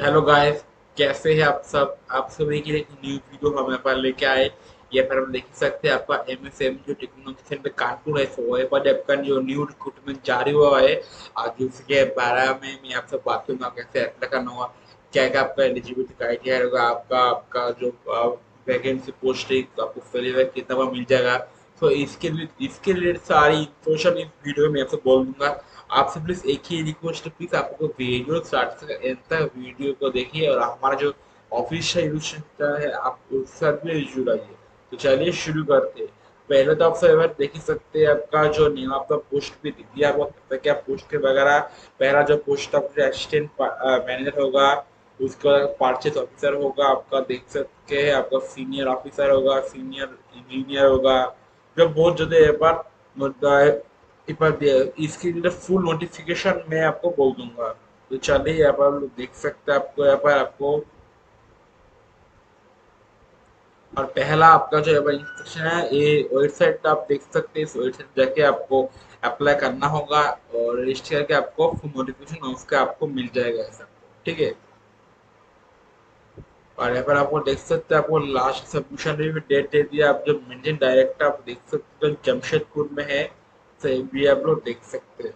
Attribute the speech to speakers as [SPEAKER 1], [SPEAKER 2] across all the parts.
[SPEAKER 1] Hello guys. कैसे हैं आप सब? आप सभी के लिए एक न्यू वीडियो हमें पर लेके आए। या फिर हम देख सकते हैं आपका एमएसएम जो टेक्नोलॉजी सेंटर कानपुर है, सो वही पर आपका जो न्यू रिक्रूटमेंट जारी हुआ है। आज उसके बारे में मैं आपसे बात करूंगा, कैसे अप्लाई करना होगा, क्या क्या आपका एलिजिबिलिटी क्राइटेरिया होगा, आपका आपका जो वैकेंसी पोस्ट है तो आपको फिल कितना मिल जाएगा। तो इसके रिलेटेड सारी इंफॉर्मेशन इस वीडियो में आपसे बोल दूंगा। आपसे प्लीज एक ही रिक्वेस्ट है, प्लीज आपको वीडियो स्टार्ट से एंड तक वीडियो को देखिए और हमारा जो ऑफिशियल यूट्यूब है आप उसका भी जुड़ाइए। तो चलिए शुरू करते हैं। पहले तो आप सब देख ही सकते हैं आपका जो नेम आपका पोस्ट भी दिख दिया आपको क्या पोस्ट के वगैरह। पहला जो पोस्ट आपका असिस्टेंट मैनेजर होगा, उसके बाद परचेज ऑफिसर होगा, आपका देख सकते हैं आपका सीनियर ऑफिसर होगा, सीनियर इंजीनियर होगा, जो बहुत ज्यादा यहाँ पर मुद्दा है। इसकी जो फुल नोटिफिकेशन मैं आपको बोल दूंगा। तो चलिए यहाँ पर आप लोग देख सकते हैं, आपको यहाँ पर आपको और पहला आपका जो है इंस्ट्रक्शन है, ये वेबसाइट आप देख सकते हैं। इस वेबसाइट जाके आपको अप्लाई करना होगा और रजिस्टर करके आपको फुल नोटिफिकेशन उसका आपको मिल जाएगा ऐसा। ठीक है। और यहाँ पर आपको देख सकते हैं, आपको लास्ट सबमिशन भी डेट दे दिया। आप जो मैनेजिंग डायरेक्टर आप देख सकते हैं जमशेदपुर में है, तो ये भी आप लोग देख सकते हैं।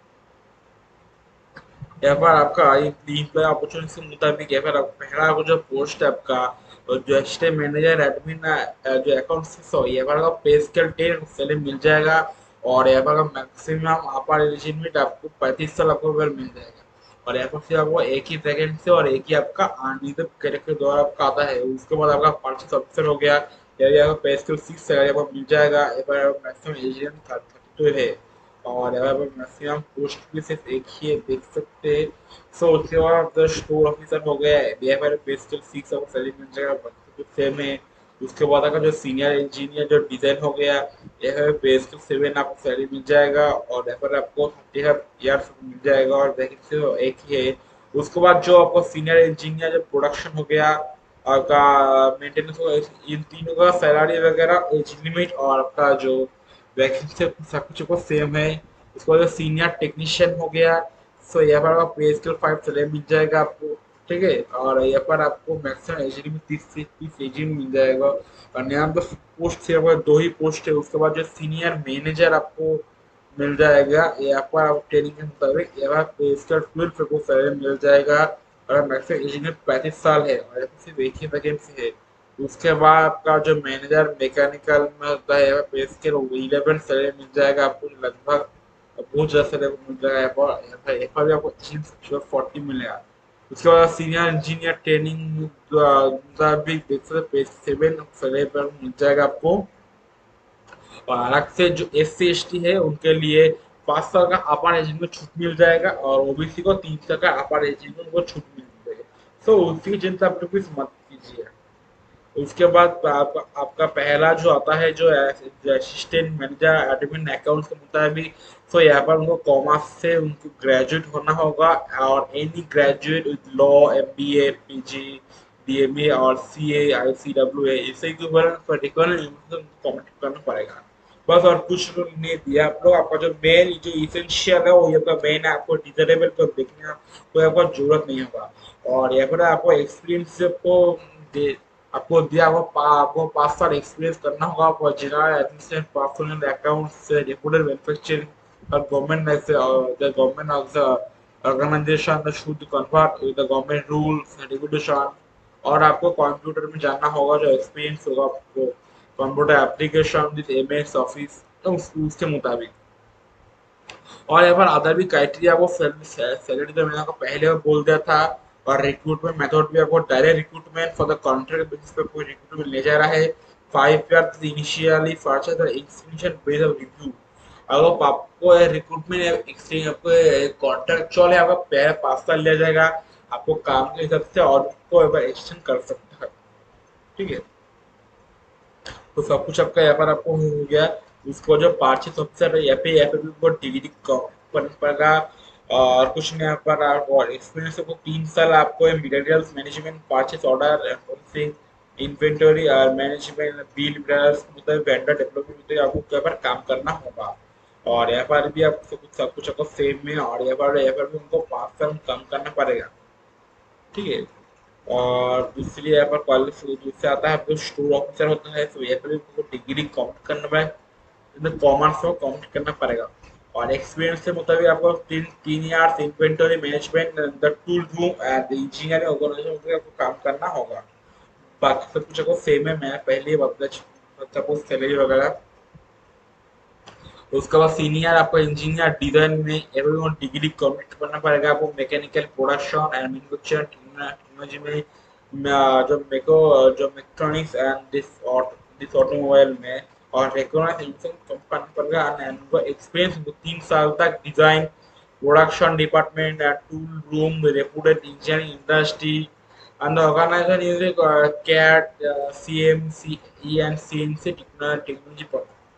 [SPEAKER 1] यहाँ पर आपका तीन पर अपॉर्चुनिटी के मुताबिक यहाँ पर पहला आपको जो पोस्ट है आपका और जो असिस्टेंट मैनेजर एडमिन जो अकाउंट हो, यहाँ पर आपका पे स्केल 10 सैलरी मिल जाएगा। और यहाँ पर मैक्सिमम अपर एज लिमिट आपको 35 साल आपको अगर मिल जाएगा। और यहाँ पर सिर्फ आपको एक ही वैकेंसी से और एक ही आपका अनरिजर्व कैटेगरी द्वारा आपका आता है। उसके बाद आपका परचेस ऑफिसर हो गया, यहाँ आपका पे स्केल 6 सैलरी आपको मिल जाएगा। यहाँ पर मैक्सिमम एज लिमिट 32 है। और यहाँ पर मैक्सिमम पोस्ट भी सिर्फ एक ही है, देख सकते हैं। सो उसके बाद आपका स्टोर ऑफिसर हो गया है, यहाँ पर बेसिकल 6 आपको सैलरी मिल जाएगा, बाकी तो सेम है। उसके बाद आपका जो सीनियर इंजीनियर जो डिजाइन हो गया, यहाँ पे बेसिकल 7 आपको सैलरी मिल जाएगा और यहाँ पर आपको 30 मिल जाएगा और वैकेंसी तो एक ही है। उसके बाद जो आपको सीनियर इंजीनियर जो प्रोडक्शन हो गया, आपका मेंटेनेंस हो गया, इन तीनों का सैलरी वगैरह एज लिमिट और आपका जो वैकेंसी सब कुछ आपको सेम है। उसके बाद सीनियर टेक्नीशियन हो गया, सो यहाँ पर आपका पे स्केल 5 चले मिल जाएगा आपको। ठीक है। और यहाँ पर आपको मैक्सिमम एज लिमिट 30 एज मिल जाएगा। और यहाँ पर पोस्ट से आपका दो ही पोस्ट है। उसके बाद जो सीनियर मैनेजर आपको मिल जाएगा, यहाँ पर आप ट्रेनिंग के मुताबिक यहाँ पर पे स्केल 12 आपको सैलरी मिल जाएगा। और मैक्सिमम एज लिमिट 35 साल है और यहाँ पर सिर्फ एक ही वैकेंसी है। उसके बाद आपका जो मैनेजर मैकेनिकल में होता है पे स्केल 11 सैलरी मिल जाएगा आपको, लगभग बहुत ज़्यादा सैलरी मिल जाएगा। यहाँ पर भी आपको 40 मिलेगा। उसके बाद सीनियर इंजीनियर ट्रेनिंग भी देख सकते पे 7 सैलरी पर मिल जाएगा आपको। और अलग से जो SC ST है उनके लिए 5 साल का अपर एज में छूट मिल जाएगा और OBC को 3 साल का अपर एज में उनको छूट मिल जाएगा। सो उसकी चिंता आप लोग मत कीजिए। उसके बाद आपका पहला जो आता है जो असिस्टेंट मैनेजर एडमिन अकाउंट के मुताबिक, तो यहाँ पर उनको कॉमर्स से उनको ग्रेजुएट होना होगा और any graduate with law MBA PG DMA और CA ICWA इसे पर्टिकुलर कॉमेंट करना पड़ेगा। बस और कुछ नहीं दिया आप लोग। आपका जो मेन जो इसेंशियल है वो ये आपका मेन है, आपको डिजरेबल को देखना कोई आपको जरूरत नहीं होगा। और यहाँ पर आपको एक्सपीरियंस को दे आपको दिया हुआ आपको 5 साल एक्सपीरियंस करना होगा। आपको general administration personal accounts reputed manufacturing और government the government of the organization should convert with the government rules and regulation. और आपको कंप्यूटर में जानना होगा, जो एक्सपीरियंस होगा आपको computer application with MS office तो उसके मुताबिक। और यहाँ पर अदर भी क्राइटेरिया वो सैलरी तो मैंने आपको पहले भी बोल दिया था। और रिक्रूटमेंट मेथड भी आपको direct recruitment for the contract basis पे कोई रिक्रूटमेंट ले जा रहा है। 5 years initially first the institution base of review. अगर आपको रिक्रूटमेंट एक्सचेंज आपको कॉन्ट्रैक्चुअल है, आपका पहले 5 साल लिया जाएगा आपको काम के हिसाब से और उसको एक बार एक्सटेंड कर सकता है। ठीक है। तो सब कुछ आपका यहाँ पर आपको हो गया। उसको जो परचेस ऑफिसर है यहाँ पे भी वो डिग्री करना पड़ेगा। और कुछ नहीं यहाँ पर और एक्सपीरियंस को 3 साल आपको materials management purchase order enforcing inventory और मैनेजमेंट बिल मतलब वेंडर डेवलपमेंट मतलब आपको यहाँ पर काम करना होगा। और यहाँ पर भी आपको सब कुछ आपको सेम में और यहाँ पर भी उनको 5 साल कम करना पड़ेगा। ठीक है। और दूसरी यहाँ पर क्वालिफिकेशन दूसरा आता है आपको स्टोर ऑफिसर होता है, तो यहाँ पर भी आपको डिग्री कंप्लीट करना पड़ेगा, कॉमर्स को कंप्लीट करना पड़ेगा। और एक्सपीरियंस के मुताबिक आपको तीन तीन years inventory management the tool room and engineering organization में आपको काम करना होगा। बाकी सब कुछ आपको सेम है, मैं पहले ही बता सपोज सैलरी वगैरह। उसके बाद सीनियर आपको इंजीनियर डिजाइन में एवं डिग्री कंप्लीट करना पड़ेगा आपको, mechanical production and manufacturing technology में जो मेक्ट्रॉनिक्स एंड दिस ऑटोमोबाइल में, और रिकॉग्नाइज करना पड़ेगा। एंड उनको एक्सपीरियंस 3 साल तक design production department and tool room reputed engineering industry and the organizer is CAT, CMC, and CNC technology।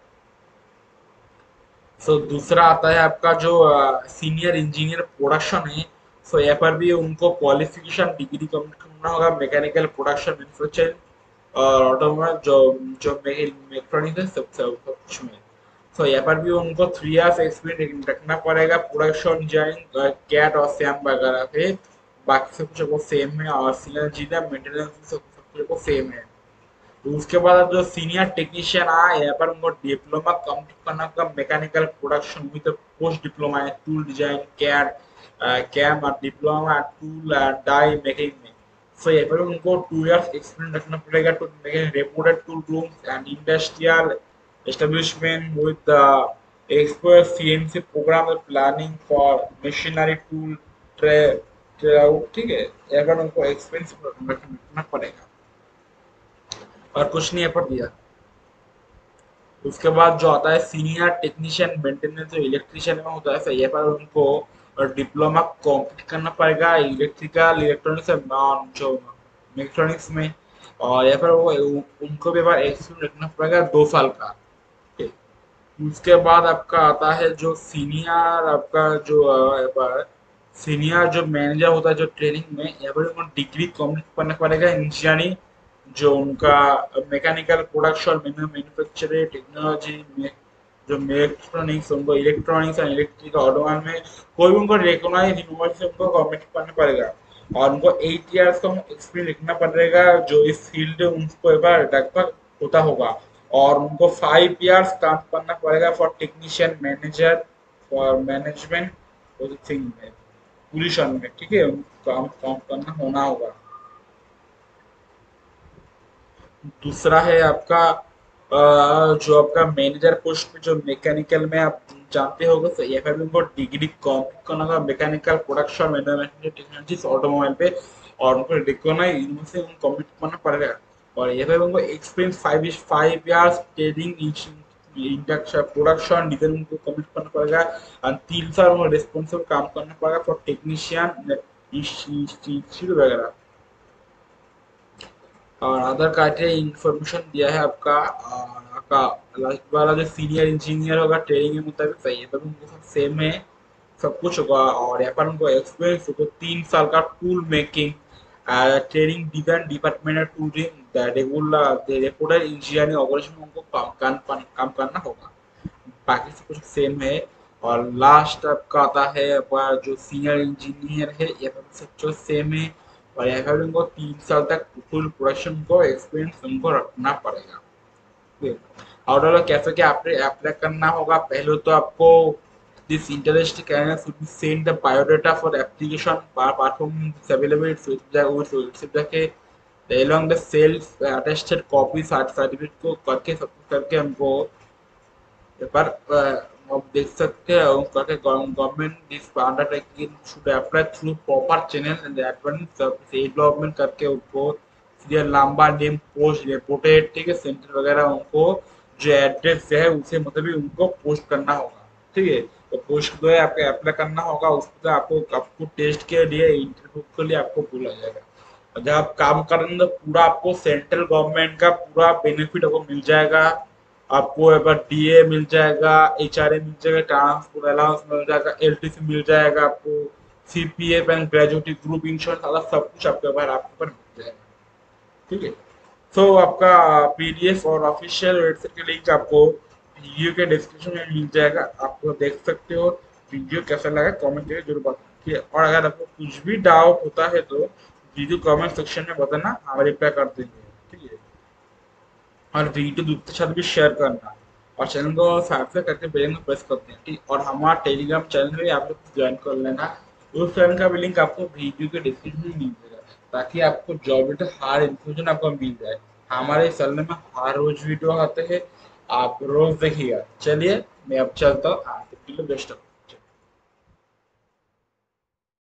[SPEAKER 1] So दूसरा आता है आपका जो सीनियर इंजीनियर प्रोडक्शन है। सो यहाँ पर भी उनको क्वालिफिकेशन डिग्री कंप्लीट करना होगा, मैकेनिकल प्रोडक्शन मैन्युफैक्चरिंग और ऑटोमोबाइल जो जो इलेक्ट्रॉनिक है सब सब सब कुछ में। सो यहाँ पर भी उनको 3 इयर्स एक्सपीरियंस रखना पड़ेगा प्रोडक्शन डिजाइन कैट और सैम वगैरह पे। बाकी सब कुछ वो सेम है, और सीनियर इंजीनियर मेंटेनेंस सब कुछ वो सेम है। तो उसके बाद जो सीनियर टेक्नीशियन आए यहाँ पर उनको डिप्लोमा कंप्लीट करना होगा mechanical production with post diploma है टूल डिजाइन कैड कैम और डिप्लोमा टूल डाई मेकिंग में। सो यहाँ पर उनको 2 इयर्स एक्सपीरियंस रखना पड़ेगा to making reputed tool rooms and industrial establishment with expert CNC program planning for machinery tool tray ठीक है। यहाँ पर उनको एक्सपीरियंस रखना पड़ेगा और कुछ नहीं यहाँ पर दिया। उसके बाद जो आता है सीनियर टेक्नीशियन मेंटेनेंस जो इलेक्ट्रिशियन में होता है, सही है, पर उनको डिप्लोमा कंप्लीट करना पड़ेगा इलेक्ट्रिकल इलेक्ट्रॉनिक्स जो इलेक्ट्रॉनिक्स में। और यहाँ पर वो उनको भी बार एक्सपीरियंस रखना पड़ेगा 2 साल का। ठीक है। उसके बाद आपका आता है जो सीनियर आपका जो यहाँ पर सीनियर जो मैनेजर होता है जो ट्रेनिंग में, यहाँ पर उनको डिग्री कंप्लीट करना पड़ेगा इंजीनियरिंग जो उनका मैकेनिकल प्रोडक्शन मैन्युफैक्चरिंग टेक्नोलॉजी में जो इलेक्ट्रॉनिक्स उनको इलेक्ट्रॉनिक्स एंड इलेक्ट्रिक ऑटोमोबाइल में कोई भी उनको रिकॉग्नाइज यूनिवर्सिटी उनको कमिट करना पड़ेगा। और उनको 8 इयर्स का एक्सपीरियंस लिखना पड़ेगा जो इस फील्ड में उनको एक बार लगभग होता होगा। और उनको 5 इयर्स काम करना पड़ेगा for technician manager for management thing में पोजिशन में। ठीक है, उनको काम काम करना होना होगा। दूसरा है आपका जो आपका मैनेजर पोस्ट पे जो मैकेनिकल में आप जानते होंगे, तो यहाँ पर भी उनको डिग्री कंप्लीट करना होगा mechanical production manufacturing technologies automobile पे, और उनको रिकॉग्नाइज यूनिवर्सिटी उनको कंप्लीट करना पड़ेगा। और यहाँ पर उनको experience 5 years training induction production design उनको कंप्लीट करना पड़ेगा, और 3 साल उनको रिस्पॉन्सिबल काम करना पड़ेगा फॉर टेक्नीशियन इंस्टीट्यूट वगैरह। और अदर क्राइटेरिया इंफॉर्मेशन दिया है आपका आपका लास्ट वाला जो सीनियर इंजीनियर होगा ट्रेनिंग के मुताबिक, सही है, तब उनको सब सेम है, सब कुछ होगा। और यहाँ पर उनको एक्सपीरियंस होगा 3 साल का tool making training design department tooling regular reputed engineering organization उनको काम करना होगा। बाकी सब कुछ सेम है। और लास्ट आपका आता है आपका जो सीनियर इंजीनियर है, ये सब कुछ सेम है। और यहाँ पर उनको 3 साल तक फुल प्रोडक्शन को एक्सपीरियंस उनको रखना पड़ेगा। और कैसे क्या अप्लाई करना होगा, पहले तो आपको this interest candidate should be send the biodata for application platform is available with के along the self attested copy certificate को करके सब कुछ करके हमको एक बार आप देख सकते हैं करके government this undertaking should apply through proper channel and advance development करके उनको serial number name post reported, ठीक है, सेंटर वगैरह उनको जो एड्रेस है उसे मतलब उनको पोस्ट करना होगा। ठीक है, तो पोस्ट जो है आपको अप्लाई करना होगा, उसका आपको आपको टेस्ट के लिए इंटरव्यू के लिए आपको बोला जाएगा। और जब आप काम करेंगे तो पूरा आपको सेंट्रल गवर्नमेंट का पूरा बेनिफिट आपको मिल जाएगा। आपको एक बार डीए मिल जाएगा, एचआरए मिल जाएगा, ट्रांसपोर्ट अलाउंस मिल जाएगा, एलटीसी मिल जाएगा, आपको CPF and gratuity group insurance सब कुछ आपके बार आपके ऊपर मिल जाएगा। ठीक है, तो आपका पीडीएफ और ऑफिशियल वेबसाइट के लिंक आपको वीडियो के डिस्क्रिप्शन में मिल जाएगा, आप देख सकते हो। वीडियो कैसा लगा कमेंट करके जरूर बताइए। और अगर आपको कुछ भी डाउट होता है तो वीडियो कमेंट सेक्शन में बताना, हम रिप्लाई कर देंगे। ठीक है, और वीडियो दूसरे के साथ भी शेयर करना, और चैनल को सब्सक्राइब करके बेल आइकन प्रेस करते हैं। ठीक, और हमारा टेलीग्राम चैनल भी आप लोग ज्वाइन कर लेना। उस चैनल का भी लिंक आपको वीडियो के डिस्क्रिप्शन में मिल जाएगा, ताकि आपको जॉब रिलेटेड हर इन्फॉर्मेशन आपको मिल जाए। हमारे चैनल में हर रोज वीडियो आते हैं, आप रोज देखिएगा। चलिए मैं अब चलता हूँ, आपके लिए बेस्ट ऑफ